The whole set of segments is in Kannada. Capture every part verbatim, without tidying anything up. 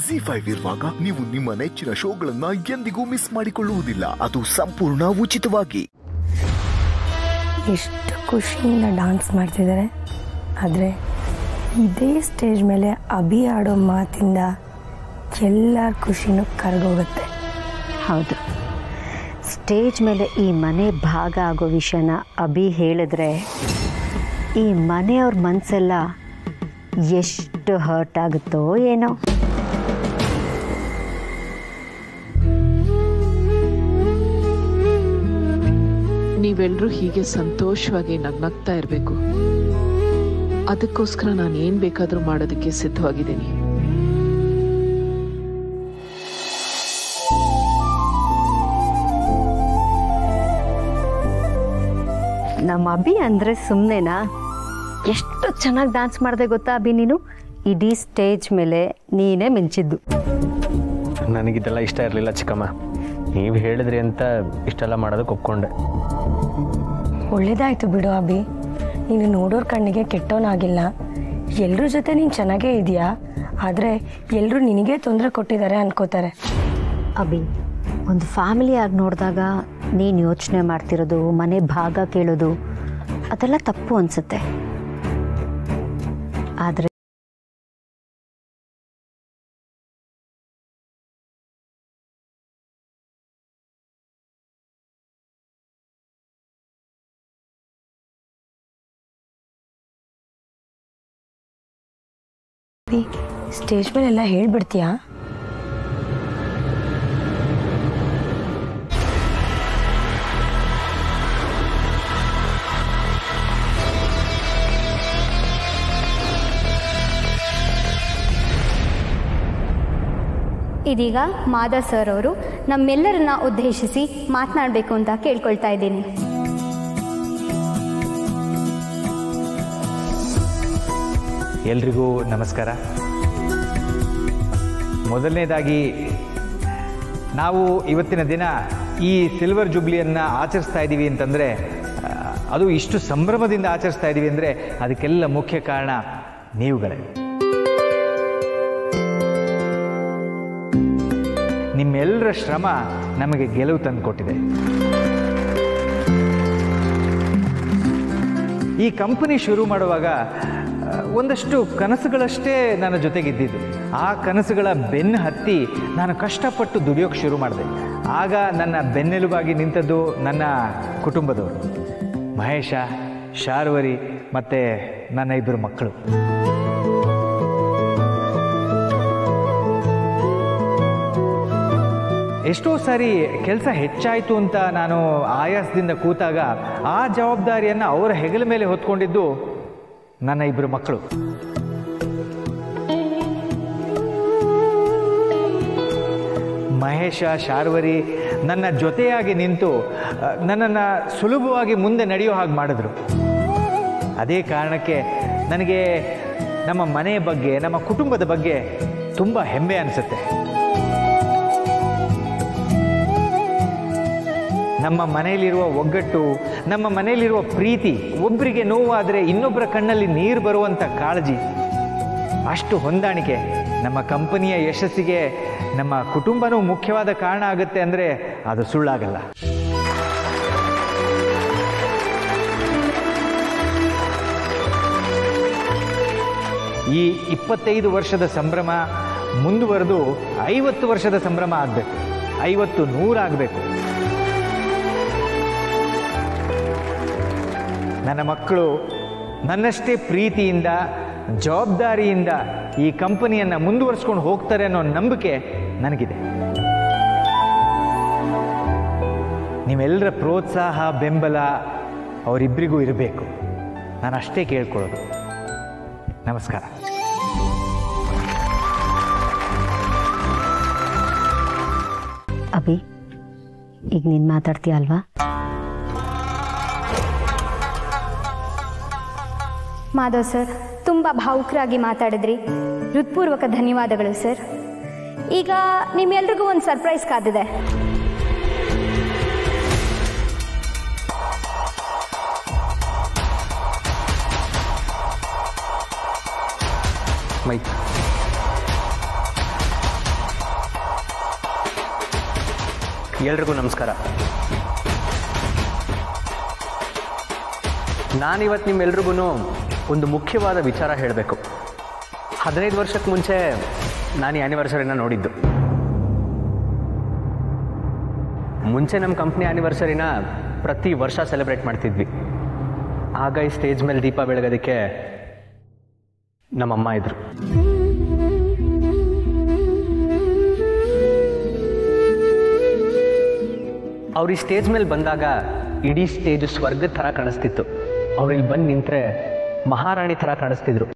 ಜಿ ಫೈವ್ ಇರುವಾಗ ನೀವು ನಿಮ್ಮ ನೆಚ್ಚಿನ ಶೋಗಳನ್ನ ಎಂದಿಗೂ ಮಿಸ್ ಮಾಡಿಕೊಳ್ಳುವುದಿಲ್ಲ. ಅದು ಸಂಪೂರ್ಣ ಉಚಿತವಾಗಿ. ಎಷ್ಟು ಖುಷಿಯಿಂದ ಡಾನ್ಸ್ ಮಾಡ್ತಿದ್ದಾರೆ. ಆದರೆ ಇದೇ ಸ್ಟೇಜ್ ಮೇಲೆ ಅಭಿ ಆಡೋ ಮಾತಿಂದ ಎಲ್ಲರ ಖುಷಿನೂ ಕರಗೋಗುತ್ತೆ. ಹೌದು, ಸ್ಟೇಜ್ ಮೇಲೆ ಈ ಮನೆ ಭಾಗ ಆಗೋ ವಿಷಯನ ಅಭಿ ಹೇಳಿದ್ರೆ ಈ ಮನೆಯವ್ರ ಮನಸ್ಸೆಲ್ಲ ಎಷ್ಟು ಹರ್ಟ್ ಆಗುತ್ತೋ ಏನೋ. ನೀವೆಲ್ಲರೂ ಹೀಗೆ ಸಂತೋಷವಾಗಿ ನಗ್ನಗ್ತಾ ಇರಬೇಕು. ಅದಕ್ಕೋಸ್ಕರ ನಾನು ಏನ್ ಬೇಕಾದ್ರೂ ಮಾಡೋದಕ್ಕೆ ಸಿದ್ಧವಾಗಿದ್ದೀನಿ. ನಮ್ಮ ಅಭಿ ಅಂದರೆ ಸುಮ್ಮನೆನಾ? ಎಷ್ಟು ಚೆನ್ನಾಗಿ ಡ್ಯಾನ್ಸ್ ಮಾಡಿದೆ ಗೊತ್ತಾ ಅಭಿ ನೀನು? ಇಡೀ ಸ್ಟೇಜ್ ಮೇಲೆ ನೀನೇ ಮಿಂಚಿದ್ದು. ನನಗಿದೆಲ್ಲ ಇಷ್ಟ ಇರಲಿಲ್ಲ ಚಿಕ್ಕಮ್ಮ. ನೀವು ಹೇಳಿದ್ರಿ ಅಂತ ಇಷ್ಟೆಲ್ಲ ಮಾಡೋದಕ್ಕೆ ಒಪ್ಕೊಂಡೆ. ಒಳ್ಳೇದಾಯ್ತು ಬಿಡು ಅಭಿ. ನೀನು ನೋಡೋರ್ ಕಣ್ಣಿಗೆ ಕೆಟ್ಟವನಾಗಿಲ್ಲ. ಎಲ್ಲರ ಜೊತೆ ನೀನು ಚೆನ್ನಾಗೇ ಇದೆಯಾ. ಆದರೆ ಎಲ್ಲರೂ ನಿನಗೆ ತೊಂದರೆ ಕೊಟ್ಟಿದ್ದಾರೆ ಅನ್ಕೋತಾರೆ. ಅಭಿ, ಒಂದು ಫ್ಯಾಮಿಲಿಯಾಗಿ ನೋಡಿದಾಗ ನೀನು ಯೋಚನೆ ಮಾಡ್ತಿರೋದು, ಮನೆ ಭಾಗ ಕೇಳೋದು, ಅದೆಲ್ಲ ತಪ್ಪು ಅನಿಸುತ್ತೆ. ಆದರೆ ಸ್ಟೇಜ್ ಮೇಲೆಲ್ಲ ಹೇಳ್ಬಿಡ್ತೀಯಾ? ಇದೀಗ ಮಾಧವ್ ಸರ್ ಅವರು ನಮ್ಮೆಲ್ಲರನ್ನ ಉದ್ದೇಶಿಸಿ ಮಾತನಾಡಬೇಕು ಅಂತ ಕೇಳ್ಕೊಳ್ತಾ ಇದ್ದೀನಿ. ಎಲ್ರಿಗೂ ನಮಸ್ಕಾರ. ಮೊದಲನೇದಾಗಿ ನಾವು ಇವತ್ತಿನ ದಿನ ಈ ಸಿಲ್ವರ್ ಜೂಬ್ಲಿಯನ್ನು ಆಚರಿಸ್ತಾ ಇದ್ದೀವಿ ಅಂತಂದರೆ, ಅದು ಇಷ್ಟು ಸಂಭ್ರಮದಿಂದ ಆಚರಿಸ್ತಾ ಇದ್ದೀವಿ ಅಂದರೆ ಅದಕ್ಕೆಲ್ಲ ಮುಖ್ಯ ಕಾರಣ ನೀವುಗಳೇ. ನಿಮ್ಮೆಲ್ಲರ ಶ್ರಮ ನಮಗೆ ಗೆಲುವು ತಂದುಕೊಟ್ಟಿದೆ. ಈ ಕಂಪನಿ ಶುರು ಮಾಡುವಾಗ ಒಂದಷ್ಟು ಕನಸುಗಳಷ್ಟೇ ನನ್ನ ಜೊತೆಗಿದ್ದಿದ್ದು. ಆ ಕನಸುಗಳ ಬೆನ್ನು ಹತ್ತಿ ನಾನು ಕಷ್ಟಪಟ್ಟು ದುಡಿಯೋಕ್ಕೆ ಶುರು ಮಾಡಿದೆ. ಆಗ ನನ್ನ ಬೆನ್ನೆಲುಬಾಗಿ ನಿಂತದ್ದು ನನ್ನ ಕುಟುಂಬದವರು, ಮಹೇಶ, ಶಾರ್ವರಿ ಮತ್ತು ನನ್ನ ಇಬ್ಬರು ಮಕ್ಕಳು. ಎಷ್ಟೋ ಸಾರಿ ಕೆಲಸ ಹೆಚ್ಚಾಯಿತು ಅಂತ ನಾನು ಆಯಾಸದಿಂದ ಕೂತಾಗ ಆ ಜವಾಬ್ದಾರಿಯನ್ನು ಅವರ ಹೆಗಲ ಮೇಲೆ ಹೊತ್ಕೊಂಡಿದ್ದು ನನ್ನ ಇಬ್ಬರು ಮಕ್ಕಳು. ಮಹೇಶ, ಶಾರ್ವರಿ ನನ್ನ ಜೊತೆಯಾಗಿ ನಿಂತು ನನ್ನನ್ನು ಸುಲಭವಾಗಿ ಮುಂದೆ ನಡೆಯೋ ಹಾಗೆ ಮಾಡಿದ್ರು. ಅದೇ ಕಾರಣಕ್ಕೆ ನನಗೆ ನಮ್ಮ ಮನೆಯ ಬಗ್ಗೆ, ನಮ್ಮ ಕುಟುಂಬದ ಬಗ್ಗೆ ತುಂಬ ಹೆಮ್ಮೆ ಅನಿಸುತ್ತೆ. ನಮ್ಮ ಮನೆಯಲ್ಲಿರುವ ಒಗ್ಗಟ್ಟು, ನಮ್ಮ ಮನೆಯಲ್ಲಿರುವ ಪ್ರೀತಿ, ಒಬ್ಬರಿಗೆ ನೋವಾದರೆ ಇನ್ನೊಬ್ಬರ ಕಣ್ಣಲ್ಲಿ ನೀರು ಬರುವಂಥ ಕಾಳಜಿ, ಅಷ್ಟು ಹೊಂದಾಣಿಕೆ ನಮ್ಮ ಕಂಪನಿಯ ಯಶಸ್ಸಿಗೆ ನಮ್ಮ ಕುಟುಂಬನೂ ಮುಖ್ಯವಾದ ಕಾರಣ ಆಗುತ್ತೆ ಅಂದರೆ ಅದು ಸುಳ್ಳಾಗಲ್ಲ. ಈ ಇಪ್ಪತ್ತೈದು ವರ್ಷದ ಸಂಭ್ರಮ ಮುಂದುವರೆದು ಐವತ್ತು ವರ್ಷದ ಸಂಭ್ರಮ ಆಗಬೇಕು, ಐವತ್ತು ನೂರಾಗಬೇಕು. ನನ್ನ ಮಕ್ಕಳು ನನ್ನಷ್ಟೇ ಪ್ರೀತಿಯಿಂದ, ಜವಾಬ್ದಾರಿಯಿಂದ ಈ ಕಂಪನಿಯನ್ನು ಮುಂದುವರಿಸ್ಕೊಂಡು ಹೋಗ್ತಾರೆ ಅನ್ನೋ ನಂಬಿಕೆ ನನಗಿದೆ. ನೀವೆಲ್ಲರ ಪ್ರೋತ್ಸಾಹ, ಬೆಂಬಲ ಅವರಿಬ್ಬರಿಗೂ ಇರಬೇಕು. ನಾನು ಅಷ್ಟೇ ಕೇಳ್ಕೊಳ್ಳೋದು. ನಮಸ್ಕಾರ. ಅಭಿ, ಈಗ ನೀನು ಮಾತಾಡ್ತೀಯ ಅಲ್ವಾ? ಮಾಧವ್ ಸರ್, ತುಂಬ ಭಾವುಕರಾಗಿ ಮಾತಾಡಿದ್ರಿ. ಹೃತ್ಪೂರ್ವಕ ಧನ್ಯವಾದಗಳು ಸರ್. ಈಗ ನಿಮ್ಮೆಲ್ರಿಗೂ ಒಂದು ಸರ್ಪ್ರೈಸ್ ಕಾದಿದೆ. ಮೈಕ್ ಎಲ್ರಿಗೂ ನಮಸ್ಕಾರ. ನಾನಿವತ್ತು ನಿಮ್ಮೆಲ್ರಿಗೂ ಒಂದು ಮುಖ್ಯವಾದ ವಿಚಾರ ಹೇಳಬೇಕು. ಹದಿನೈದು ವರ್ಷಕ್ಕೆ ಮುಂಚೆ ನಾನು ಈ ಆ್ಯನಿವರ್ಸರಿನ ನೋಡಿದ್ದು. ಮುಂಚೆ ನಮ್ಮ ಕಂಪ್ನಿ ಆ್ಯನಿವರ್ಸರಿನ ಪ್ರತಿ ವರ್ಷ ಸೆಲೆಬ್ರೇಟ್ ಮಾಡ್ತಿದ್ವಿ. ಆಗ ಈ ಸ್ಟೇಜ್ ಮೇಲೆ ದೀಪ ಬೆಳಗೋದಕ್ಕೆ ನಮ್ಮಮ್ಮ ಇದ್ರು. ಅವ್ರು ಈ ಸ್ಟೇಜ್ ಮೇಲೆ ಬಂದಾಗ ಇಡೀ ಸ್ಟೇಜು ಸ್ವರ್ಗದ ಥರ ಕಾಣಿಸ್ತಿತ್ತು. ಅವ್ರು ಇಲ್ಲಿ ಬಂದು ನಿಂತರೆ ಮಹಾರಾಣಿ ಥರ ಕಾಣಿಸ್ತಿದ್ರು.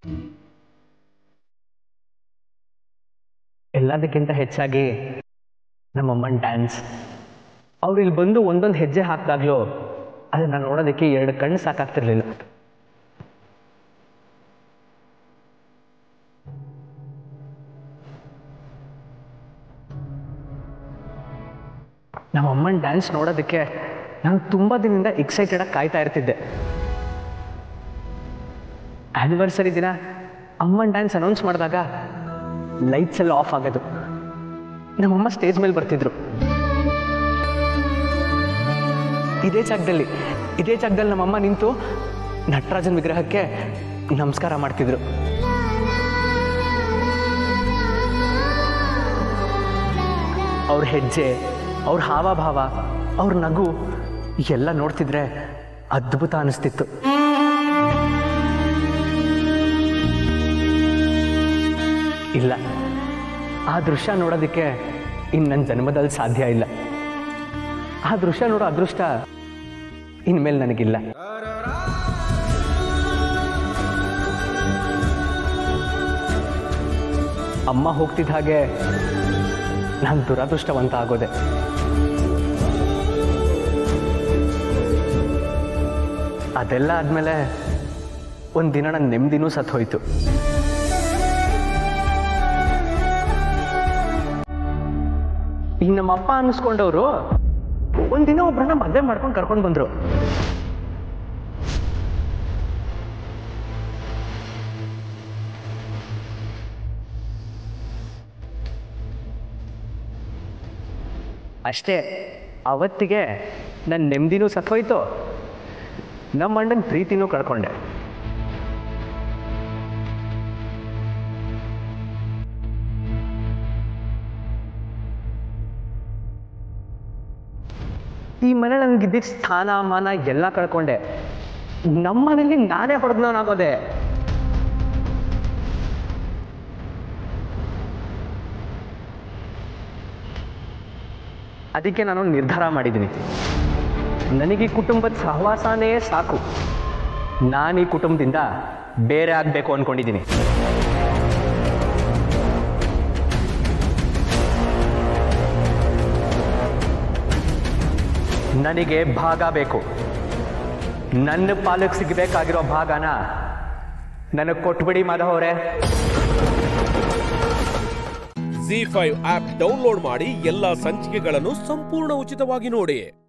ಎಲ್ಲದಕ್ಕಿಂತ ಹೆಚ್ಚಾಗಿ ನಮ್ಮಮ್ಮನ ಡ್ಯಾನ್ಸ್. ಅವ್ರು ಇಲ್ಲಿ ಬಂದು ಒಂದೊಂದು ಹೆಜ್ಜೆ ಹಾಕಿದಾಗಲೂ ಅದನ್ನು ನೋಡೋದಕ್ಕೆ ಎರಡು ಕಣ್ಣು ಸಾಕಾಗ್ತಿರ್ಲಿಲ್ಲ. ನಮ್ಮಮ್ಮನ ಡ್ಯಾನ್ಸ್ ನೋಡೋದಕ್ಕೆ ನಾನು ತುಂಬ ದಿನದಿಂದ ಎಕ್ಸೈಟೆಡ್ ಆಗಿ ಕಾಯ್ತಾ ಇರ್ತಿದ್ದೆ. ಆ್ಯನಿವರ್ಸರಿ ದಿನ ಅಮ್ಮನ ಡ್ಯಾನ್ಸ್ ಅನೌನ್ಸ್ ಮಾಡಿದಾಗ ಲೈಟ್ಸ್ ಎಲ್ಲ ಆಫ್ ಆಗೋದು. ನಮ್ಮಮ್ಮ ಸ್ಟೇಜ್ ಮೇಲೆ ಬರ್ತಿದ್ರು. ಇದೇ ಜಾಗದಲ್ಲಿ ಇದೇ ಜಾಗದಲ್ಲಿ ನಮ್ಮಮ್ಮ ನಿಂತು ನಟರಾಜನ ವಿಗ್ರಹಕ್ಕೆ ನಮಸ್ಕಾರ ಮಾಡ್ತಿದ್ರು. ಅವ್ರ ಹೆಜ್ಜೆ, ಅವ್ರ ಹಾವಭಾವ, ಅವ್ರ ನಗು ಎಲ್ಲ ನೋಡ್ತಿದ್ರೆ ಅದ್ಭುತ ಅನಿಸ್ತಿತ್ತು. ಇಲ್ಲ, ಆ ದೃಶ್ಯ ನೋಡೋದಕ್ಕೆ ಇನ್ನು ನನ್ನ ಜನ್ಮದಲ್ಲಿ ಸಾಧ್ಯ ಇಲ್ಲ. ಆ ದೃಶ್ಯ ನೋಡೋ ಅದೃಷ್ಟ ಇನ್ಮೇಲೆ ನನಗಿಲ್ಲ. ಅಮ್ಮ ಹೋಗ್ತಿದ್ದ ಹಾಗೆ ನಾನು ದುರದೃಷ್ಟವಂತ ಆಗೋದೆ. ಅದೆಲ್ಲ ಆದಮೇಲೆ ಒಂದಿನ ನನ್ನ ನೆಮ್ಮದಿನೂ ಸತ್ತು ಹೋಯ್ತು. ಈಗ ನಮ್ಮ ಅಪ್ಪ ಅನ್ನಿಸ್ಕೊಂಡವರು ಒಂದಿನ ಒಬ್ಬರನ್ನ ಮದುವೆ ಮಾಡ್ಕೊಂಡು ಕರ್ಕೊಂಡು ಬಂದರು. ಅಷ್ಟೇ, ಅವತ್ತಿಗೆ ನನ್ನ ನೆಮ್ಮದಿನೂ ಸತ್ತೋಯ್ತು, ನಮ್ಮ ಅಣ್ಣನ ಪ್ರೀತಿನೂ ಕಳ್ಕೊಂಡೆ. ಈ ಮನೆ ನನಗಿದ್ದ ಸ್ಥಾನ ಮಾನ ಎಲ್ಲ ಕಳ್ಕೊಂಡೆ. ನಮ್ಮ ಮನೇಲಿ ನಾನೇ ಹೊಡೆದವನಾಗೋದೆ. ಅದಕ್ಕೆ ನಾನು ನಿರ್ಧಾರ ಮಾಡಿದ್ದೀನಿ, ನನಗೆ ಈ ಕುಟುಂಬದ ಸಹವಾಸನೇ ಸಾಕು, ನಾನು ಈ ಕುಟುಂಬದಿಂದ ಬೇರೆ ಆಗಬೇಕು ಅಂದ್ಕೊಂಡಿದ್ದೀನಿ. ನನಗೆ ಭಾಗ ಬೇಕು. ನನ್ನ ಪಾಲಕ್ಕೆ ಸಿಗಬೇಕಾಗಿರೋ ಭಾಗನ ನನಗೆ ಕೊಟ್ಬಿಡಿ ಮಾಧವ್ ಅವರೇ. ಜಿ ಫೈವ್ ಆಪ್ ಡೌನ್ಲೋಡ್ ಮಾಡಿ ಎಲ್ಲಾ ಸಂಚಿಕೆಗಳನ್ನು ಸಂಪೂರ್ಣ ಉಚಿತವಾಗಿ ನೋಡಿ.